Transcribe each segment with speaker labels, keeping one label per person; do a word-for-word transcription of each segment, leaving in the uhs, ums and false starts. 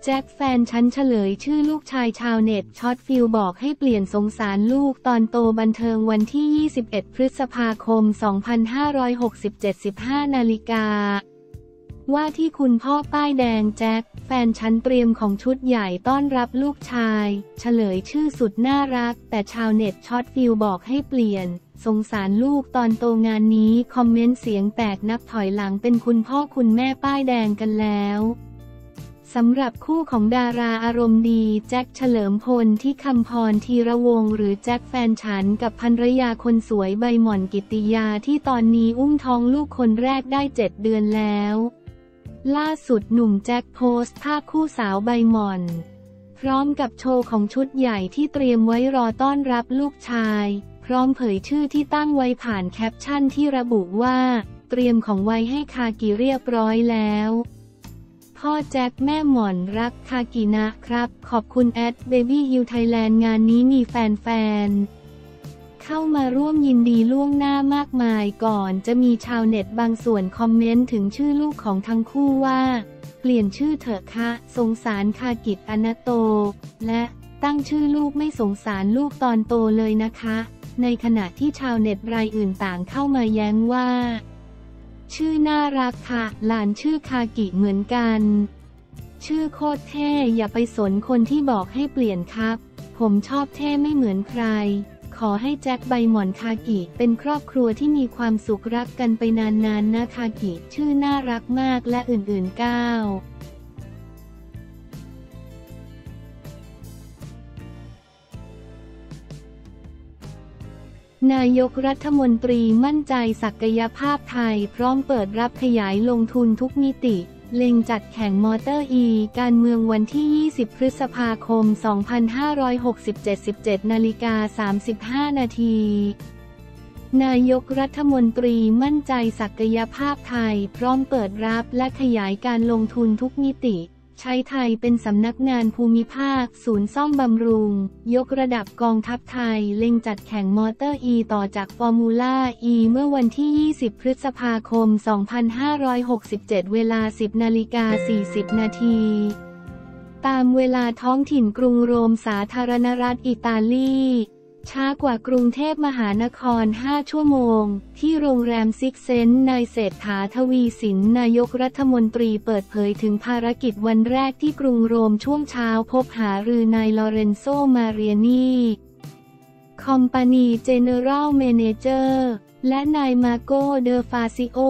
Speaker 1: จ็คแฟนฉันเฉลยชื่อลูกชายชาวเน็ตช็อตฟิลบอกให้เปลี่ยนสงสารลูกตอนโตบันเทิงวันที่ยี่สิบเอ็ดพฤษภาคมสองพันห้าร้อยหกสิบเจ็ด สิบห้านาฬิกาว่าที่คุณพ่อป้ายแดงแจ็คแฟนฉันเตรียมของชุดใหญ่ต้อนรับลูกชายเฉลยชื่อสุดน่ารักแต่ชาวเน็ตช็อตฟิลบอกให้เปลี่ยนสงสารลูกตอนโตงานนี้คอมเมนต์เสียงแตกนับถอยหลังเป็นคุณพ่อคุณแม่ป้ายแดงกันแล้วสำหรับคู่ของดาราอารมณ์ดีแจ็คเฉลิมพลที่คำพรธีรวงศ์หรือแจ็คแฟนฉันกับภรรยาคนสวยใบหม่อนกิตติยาที่ตอนนี้อุ้มท้องลูกคนแรกได้เจ็ดเดือนแล้วล่าสุดหนุ่มแจ็คโพสต์ภาพคู่สาวใบหม่อนพร้อมกับโชว์ของชุดใหญ่ที่เตรียมไว้รอต้อนรับลูกชายพร้อมเผยชื่อที่ตั้งไว้ผ่านแคปชั่นที่ระบุว่าเตรียมของไว้ให้คากิเรียบร้อยแล้วพ่อแจ็คแม่หม่อนรักคากินะครับขอบคุณแอดเบบี้ยูไทยแลนด์งานนี้มีแฟนๆเข้ามาร่วมยินดีล่วงหน้ามากมายก่อนจะมีชาวเน็ตบางส่วนคอมเมนต์ถึงชื่อลูกของทั้งคู่ว่าเปลี่ยนชื่อเถอะคะสงสารคากิอนาโตและตั้งชื่อลูกไม่สงสารลูกตอนโตเลยนะคะในขณะที่ชาวเน็ตรายอื่นต่างเข้ามาแย้งว่าชื่อน่ารักค่ะหลานชื่อคากิเหมือนกันชื่อโคตรเท่อย่าไปสนคนที่บอกให้เปลี่ยนครับผมชอบเท่ไม่เหมือนใครขอให้แจ็คใบหม่อนคากิเป็นครอบครัวที่มีความสุขรักกันไปนานๆนะคากิชื่อน่ารักมากและอื่นๆเก้านายกรัฐมนตรีมั่นใจศักยภาพไทยพร้อมเปิดรับขยายลงทุนทุกมิติเล็งจัดแข่งมอเตอร์อีการเมืองวันที่ยี่สิบพฤษภาคมสองพันห้าร้อยหกสิบเจ็ด สิบเจ็ดนาฬิกาสามสิบห้านาทีนายกรัฐมนตรีมั่นใจศักยภาพไทยพร้อมเปิดรับและขยายการลงทุนทุกมิติใช้ไทยเป็นสำนักงานภูมิภาคศูนย์ซ่อมบำรุงยกระดับกองทัพไทยเล็งจัดแข่งมอเตอร์อีต่อจากฟอร์มูล่าอีเมื่อวันที่ยี่สิบพฤษภาคมสองพันห้าร้อยหกสิบเจ็ดเวลา สิบนาฬิกาสี่สิบนาทีตามเวลาท้องถิ่นกรุงโรมสาธารณรัฐอิตาลีช้ากว่ากรุงเทพมหานครห้าชั่วโมงที่โรงแรมซิกเซนต์นายเศรษฐาทวีสินนายกรัฐมนตรีเปิดเผยถึงภารกิจวันแรกที่กรุงโรมช่วงเช้าพบหารือนายลอเรนโซมาเรียนีคอมพานีเจเนอรัลเมเนเจอร์และนายมาโกเดอฟาซิโอ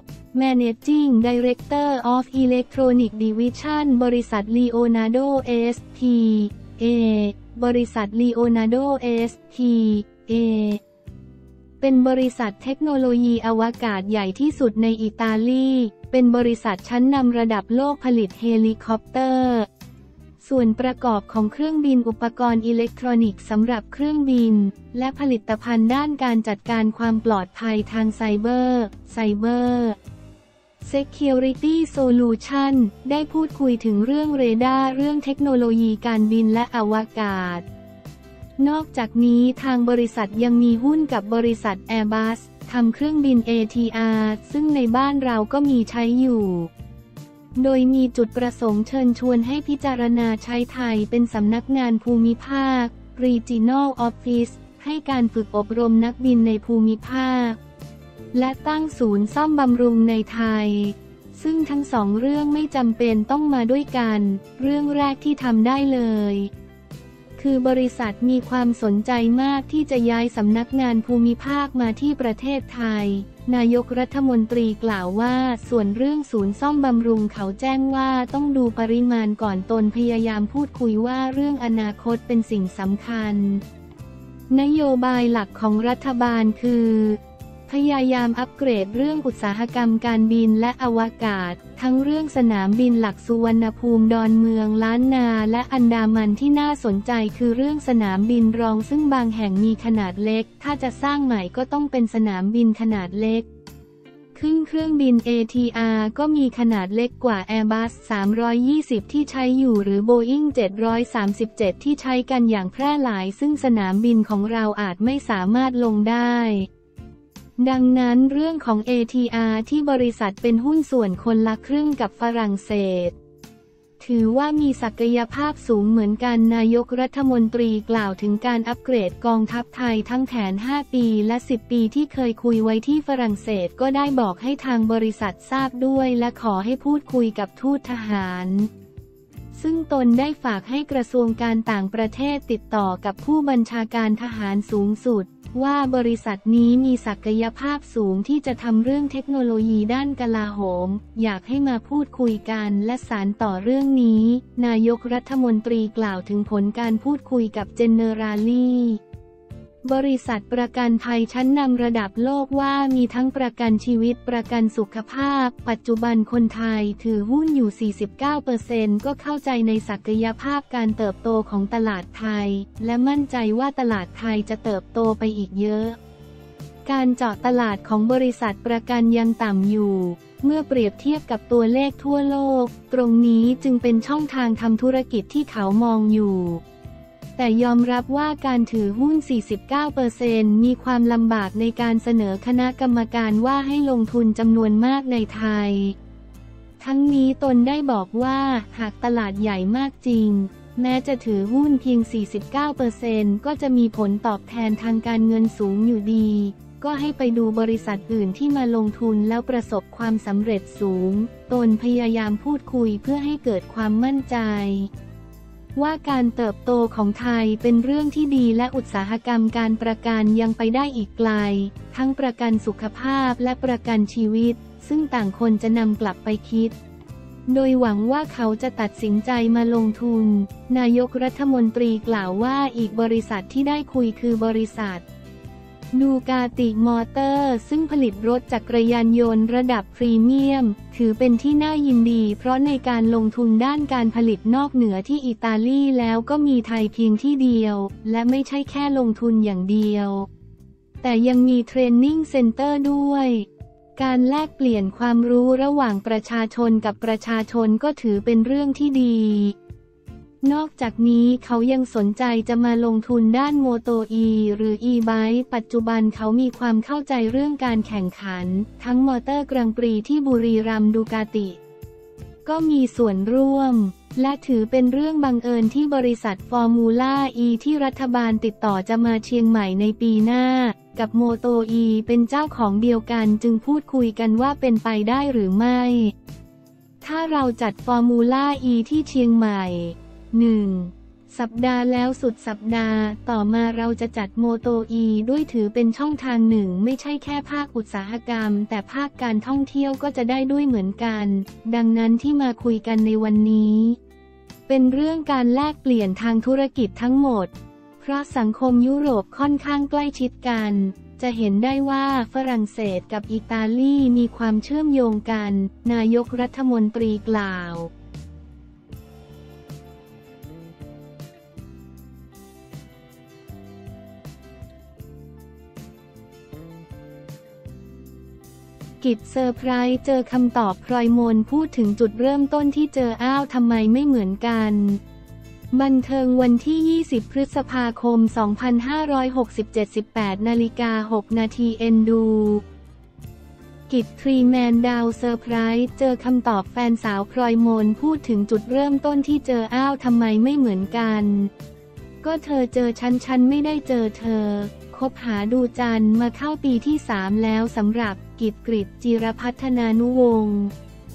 Speaker 1: Managing Director of Electronic Division บริษัท Leonardo เอส พี เอ บริษัท Leonardo เอส พี เอ เป็นบริษัทเทคโนโลยีอวกาศใหญ่ที่สุดในอิตาลีเป็นบริษัทชั้นนำระดับโลกผลิตเฮลิคอปเตอร์ส่วนประกอบของเครื่องบินอุปกรณ์อิเล็กทรอนิกส์สำหรับเครื่องบินและผลิตภัณฑ์ด้านการจัดการความปลอดภัยทางไซเบอร์ไซเบอร์Security Solution ได้พูดคุยถึงเรื่องเรดาร์เรื่องเทคโนโลยีการบินและอวกาศนอกจากนี้ทางบริษัทยังมีหุ้นกับบริษัท Airbus ทำเครื่องบิน เอ ที อาร์ ซึ่งในบ้านเราก็มีใช้อยู่โดยมีจุดประสงค์เชิญชวนให้พิจารณาใช้ไทยเป็นสำนักงานภูมิภาค Regional Office ให้การฝึกอบรมนักบินในภูมิภาคและตั้งศูนย์ซ่อมบำรุงในไทยซึ่งทั้งสองเรื่องไม่จำเป็นต้องมาด้วยกันเรื่องแรกที่ทำได้เลยคือบริษัทมีความสนใจมากที่จะย้ายสำนักงานภูมิภาคมาที่ประเทศไทยนายกรัฐมนตรีกล่าวว่าส่วนเรื่องศูนย์ซ่อมบำรุงเขาแจ้งว่าต้องดูปริมาณก่อนตนพยายามพูดคุยว่าเรื่องอนาคตเป็นสิ่งสำคัญนโยบายหลักของรัฐบาลคือพยายามอัปเกรดเรื่องอุตสาหกรรมการบินและอวกาศทั้งเรื่องสนามบินหลักสุวรรณภูมิดอนเมืองล้านนาและอันดามันที่น่าสนใจคือเรื่องสนามบินรองซึ่งบางแห่งมีขนาดเล็กถ้าจะสร้างใหม่ก็ต้องเป็นสนามบินขนาดเล็กขึ้นเครื่องบิน เอ ที อาร์ ก็มีขนาดเล็กกว่า Airbus สามร้อยยี่สิบที่ใช้อยู่หรือ Boeing เจ็ดร้อยสามสิบเจ็ดที่ใช้กันอย่างแพร่หลายซึ่งสนามบินของเราอาจไม่สามารถลงได้ดังนั้นเรื่องของ เอ ที อาร์ ที่บริษัทเป็นหุ้นส่วนคนละครึ่งกับฝรั่งเศสถือว่ามีศักยภาพสูงเหมือนกันนายกรัฐมนตรีกล่าวถึงการอัปเกรดกองทัพไทยทั้งแผนห้าปีและสิบปีที่เคยคุยไว้ที่ฝรั่งเศสก็ได้บอกให้ทางบริษัททราบด้วยและขอให้พูดคุยกับทูตทหารซึ่งตนได้ฝากให้กระทรวงการต่างประเทศติดต่อกับผู้บัญชาการทหารสูงสุดว่าบริษัทนี้มีศักยภาพสูงที่จะทำเรื่องเทคโนโลยีด้านกลาโหมอยากให้มาพูดคุยกันและสานต่อเรื่องนี้นายกรัฐมนตรีกล่าวถึงผลการพูดคุยกับเจเนอราลี่บริษัทประกันภัยชั้นนำระดับโลกว่ามีทั้งประกันชีวิตประกันสุขภาพปัจจุบันคนไทยถือหุ้นอยู่ สี่สิบเก้าเปอร์เซ็นต์ ก็เข้าใจในศักยภาพการเติบโตของตลาดไทยและมั่นใจว่าตลาดไทยจะเติบโตไปอีกเยอะการเจาะตลาดของบริษัทประกันยังต่ำอยู่เมื่อเปรียบเทียบกับตัวเลขทั่วโลกตรงนี้จึงเป็นช่องทางทำธุรกิจที่เขามองอยู่แต่ยอมรับว่าการถือหุ้น สี่สิบเก้าเปอร์เซ็นต์ มีความลำบากในการเสนอคณะกรรมการว่าให้ลงทุนจำนวนมากในไทยทั้งนี้ตนได้บอกว่าหากตลาดใหญ่มากจริงแม้จะถือหุ้นเพียง สี่สิบเก้าเปอร์เซ็นต์ ก็จะมีผลตอบแทนทางการเงินสูงอยู่ดีก็ให้ไปดูบริษัทอื่นที่มาลงทุนแล้วประสบความสำเร็จสูงตนพยายามพูดคุยเพื่อให้เกิดความมั่นใจว่าการเติบโตของไทยเป็นเรื่องที่ดีและอุตสาหกรรมการประกันยังไปได้อีกไกลทั้งประกันสุขภาพและประกันชีวิตซึ่งต่างคนจะนำกลับไปคิดโดยหวังว่าเขาจะตัดสินใจมาลงทุนนายกรัฐมนตรีกล่าวว่าอีกบริษัทที่ได้คุยคือบริษัทดูกาติมอเตอร์ซึ่งผลิตรถจักรยานยนต์ระดับพรีเมียมถือเป็นที่น่ายินดีเพราะในการลงทุนด้านการผลิตนอกเหนือที่อิตาลีแล้วก็มีไทยเพียงที่เดียวและไม่ใช่แค่ลงทุนอย่างเดียวแต่ยังมีเทรนนิ่งเซ็นเตอร์ด้วยการแลกเปลี่ยนความรู้ระหว่างประชาชนกับประชาชนก็ถือเป็นเรื่องที่ดีนอกจากนี้เขายังสนใจจะมาลงทุนด้านโมโตอีหรืออีไบค์ปัจจุบันเขามีความเข้าใจเรื่องการแข่งขันทั้งมอเตอร์กรังปรีที่บุรีรัมย์ดูกาติก็มีส่วนร่วมและถือเป็นเรื่องบังเอิญที่บริษัทฟอร์มูล่าอีที่รัฐบาลติดต่อจะมาเชียงใหม่ในปีหน้ากับโมโตอีเป็นเจ้าของเดียวกันจึงพูดคุยกันว่าเป็นไปได้หรือไม่ถ้าเราจัดฟอร์มูล่าอีที่เชียงใหม่หนึ่งสัปดาห์แล้วสุดสัปดาห์ต่อมาเราจะจัดโมโตอีด้วยถือเป็นช่องทางหนึ่งไม่ใช่แค่ภาคอุตสาหกรรมแต่ภาคการท่องเที่ยวก็จะได้ด้วยเหมือนกันดังนั้นที่มาคุยกันในวันนี้เป็นเรื่องการแลกเปลี่ยนทางธุรกิจทั้งหมดเพราะสังคมยุโรปค่อนข้างใกล้ชิดกันจะเห็นได้ว่าฝรั่งเศสกับอิตาลีมีความเชื่อมโยงกันนายกรัฐมนตรีกล่าวกิจเซอร์ไพรส์เจอคำตอบพลอยมนพูดถึงจุดเริ่มต้นที่เจออ้าวทำไมไม่เหมือนกันบันเทิงวันที่ ยี่สิบ พฤษภาคม สองพันห้าร้อยหกสิบเจ็ด สิบแปดนาฬิกาหกนาทีเอ็นดูกิจทรีแมนดาวเซอร์ไพรส์เจอคำตอบแฟนสาวพลอยมนพูดถึงจุดเริ่มต้นที่เจออ้าวทำไมไม่เหมือนกันก็เธอเจอฉันฉันไม่ได้เจอเธอคบหาดูจันมาเข้าปีที่สามแล้วสำหรับกิจกฤษจิรพัฒนานุวงศ์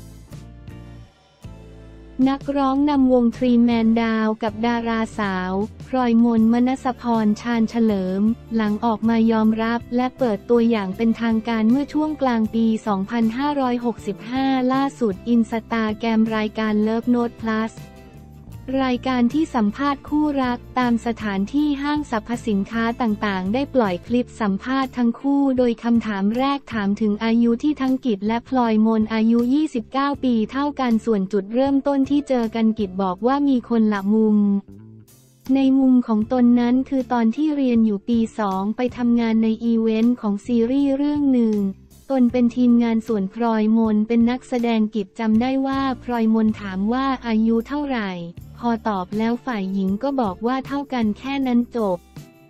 Speaker 1: นักร้องนำวงทรีแมนดาวกับดาราสาวพลอยมนมนัสพรชาญเฉลิมหลังออกมายอมรับและเปิดตัวอย่างเป็นทางการเมื่อช่วงกลางปี สองพันห้าร้อยหกสิบห้า ล่าสุดอินสตาแกรมรายการ Love Note Plusรายการที่สัมภาษณ์คู่รักตามสถานที่ห้างสรรพสินค้าต่างๆได้ปล่อยคลิปสัมภาษณ์ทั้งคู่โดยคำถามแรกถามถึงอายุที่ทั้งกิจและพลอยมนอายุยี่สิบเก้าปีเท่ากันส่วนจุดเริ่มต้นที่เจอกันกิจบอกว่ามีคนละมุมในมุมของตนนั้นคือตอนที่เรียนอยู่ปีสองไปทำงานในอีเวนต์ของซีรีส์เรื่องหนึ่งตนเป็นทีมงานส่วนพลอยมนเป็นนักแสดงกิจจำได้ว่าพลอยมนถามว่าอายุเท่าไหร่พอตอบแล้วฝ่ายหญิงก็บอกว่าเท่ากันแค่นั้นจบ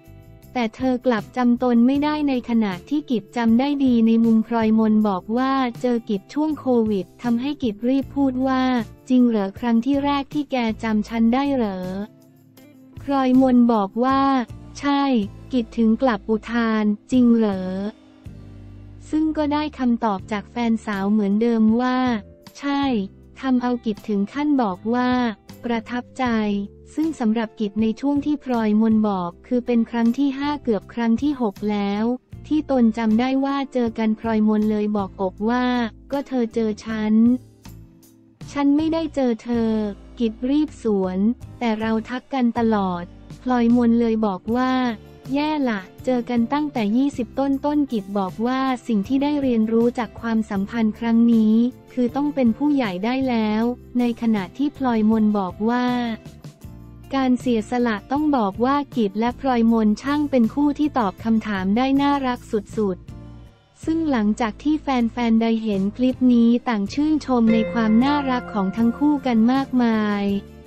Speaker 1: แต่เธอกลับจำตนไม่ได้ในขณะที่กิจจำได้ดีในมุมพลอยมนบอกว่าเจอกิจช่วงโควิดทำให้กิจรีบพูดว่าจริงเหรอครั้งที่แรกที่แกจำฉันได้เหรอพลอยมนบอกว่าใช่กิจถึงกลับอุทานจริงเหรอซึ่งก็ได้คำตอบจากแฟนสาวเหมือนเดิมว่าใช่ทำเอากิจถึงขั้นบอกว่าประทับใจซึ่งสำหรับกิจในช่วงที่พลอยมนบอกคือเป็นครั้งที่ห้าเกือบครั้งที่หกแล้วที่ตนจำได้ว่าเจอกันพลอยมนเลยบอกอบว่าก็เธอเจอฉันฉันไม่ได้เจอเธอกิจรีบสวนแต่เราทักกันตลอดพลอยมนเลยบอกว่าแย่ละเจอกันตั้งแต่ยี่สิบต้นต้นกิจบอกว่าสิ่งที่ได้เรียนรู้จากความสัมพันธ์ครั้งนี้คือต้องเป็นผู้ใหญ่ได้แล้วในขณะที่พลอยมนบอกว่าการเสียสละต้องบอกว่ากิจและพลอยมนช่างเป็นคู่ที่ตอบคำถามได้น่ารักสุดๆซึ่งหลังจากที่แฟนๆได้เห็นคลิปนี้ต่างชื่นชมในความน่ารักของทั้งคู่กันมากมาย